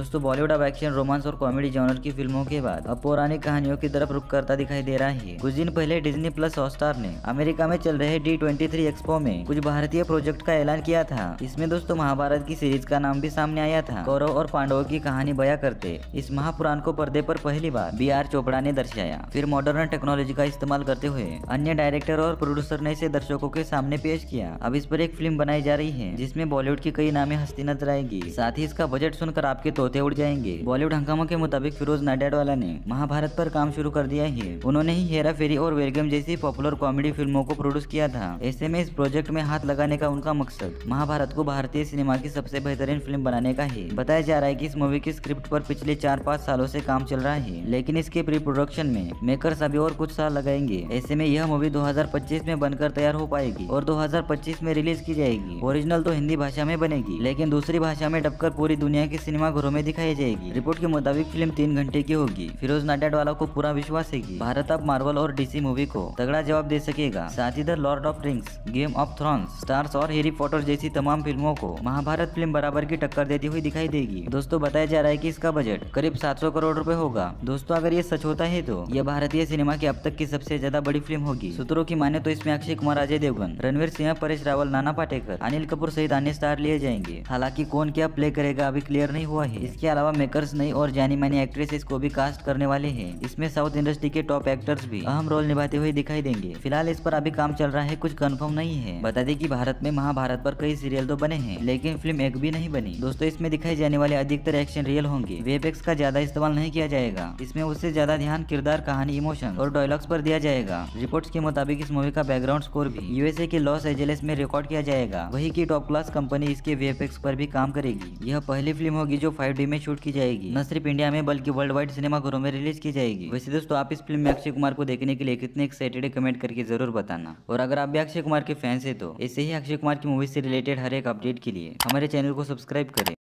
दोस्तों बॉलीवुड अब action, romance और कॉमेडी जॉनर की फिल्मों के बाद अब पौराणिक कहानियों की तरफ रुख करता दिखाई दे रहा है। कुछ दिन पहले डिज्नी प्लस हॉटस्टार ने अमेरिका में चल रहे D23 एक्सपो में कुछ भारतीय प्रोजेक्ट का ऐलान किया था। इसमें दोस्तों महाभारत की सीरीज का नाम भी सामने आया था। कौरव और पांडवों की कहानी बयां करते इस महापुराण को पर्दे पर पहली बार B.R. चोपड़ा ने दर्शाया। फिर मॉडर्न टेक्नोलॉजी का इस्तेमाल करते हुए अन्य डायरेक्टर और प्रोड्यूसर ने इसे दर्शकों के सामने पेश किया। अब इस पर एक फिल्म बनाई जा रही है जिसमें बॉलीवुड की कई नामी हस्ती नजर आएगी। साथ ही इसका बजट सुनकर आपके तोते उड़ जाएंगे। बॉलीवुड हंगामा के मुताबिक फिरोज नाडियाडवाला ने महाभारत पर काम शुरू कर दिया है। उन्होंने ही हेरा फेरी और वेलकम जैसी पॉपुलर कॉमेडी फिल्मों को प्रोड्यूस किया था। ऐसे में इस प्रोजेक्ट में हाथ लगाने का उनका मकसद महाभारत को भारतीय सिनेमा की सबसे बेहतरीन फिल्म बनाने का है। बताया जा रहा है कि इस मूवी की स्क्रिप्ट पर पिछले 4-5 सालों से काम चल रहा है, लेकिन इसके प्री प्रोडक्शन में मेकर्स अभी और कुछ साल लगाएंगे। ऐसे में यह मूवी 2025 में बनकर तैयार हो पाएगी और 2025 में रिलीज की जाएगी। ओरिजिनल तो हिंदी भाषा में बनेगी, लेकिन दूसरी भाषा में डबकर पूरी दुनिया के सिनेमा घरों में दिखाई जाएगी। रिपोर्ट के मुताबिक फिल्म 3 घंटे की होगी। फिरोज नाडियाडवाला को पूरा विश्वास है कि भारत अब मार्वल और DC मूवी को तगड़ा जवाब दे सकेगा। साथ ही Lord of Rings, Game of Thrones, Stars और हैरी पॉटर जैसी तमाम फिल्मों को महाभारत फिल्म बराबर की टक्कर देती हुई दिखाई देगी। दोस्तों बताया जा रहा है कि इसका बजट करीब 700 करोड़ रुपए होगा। दोस्तों अगर ये सच होता है तो यह भारतीय सिनेमा की अब तक की सबसे ज्यादा बड़ी फिल्म होगी। सूत्रों की माने तो इसमें अक्षय कुमार, अजय देवगन, रणवीर सिंह, परेश रावल, नाना पाटेकर, अनिल कपूर सहित अन्य स्टार लिए जाएंगे। हालांकि कौन क्या प्ले करेगा अभी क्लियर नहीं हुआ है। इसके अलावा मेकर्स नई और जानी मानी एक्ट्रेसेस को भी कास्ट करने वाले हैं। इसमें साउथ इंडस्ट्री के टॉप एक्टर्स भी अहम रोल निभाते हुए दिखाई देंगे। फिलहाल इस पर अभी काम चल रहा है, कुछ कंफर्म नहीं है। बता दें कि भारत में महाभारत पर कई सीरियल तो बने हैं, लेकिन फिल्म एक भी नहीं बनी। दोस्तों इसमें दिखाई जाने वाले अधिकतर एक्शन रियल होंगे। VFX का ज्यादा इस्तेमाल नहीं किया जाएगा। इसमें उससे ज्यादा ध्यान किरदार, कहानी, इमोशन और डायलॉग्स पर दिया जाएगा। रिपोर्ट्स के मुताबिक इस मूवी का बैकग्राउंड स्कोर भी USA के लॉस एंजेलिस में रिकॉर्ड किया जाएगा। वही की टॉप क्लास कंपनी इसके VFX पर भी काम करेगी। यह पहली फिल्म होगी जो 5D में शूट की जाएगी, न सिर्फ इंडिया में बल्कि वर्ल्ड वाइड सिनेमा घरों में रिलीज की जाएगी। वैसे दोस्तों आप इस फिल्म में अक्षय कुमार को देखने के लिए कितने एक्साइटेड है कमेंट करके जरूर बताना। और अगर आप भी अक्षय कुमार के फैंस है तो ऐसे ही अक्षय कुमार की मूवी से रिलेटेड हर एक अपडेट के लिए हमारे चैनल को सब्सक्राइब करें।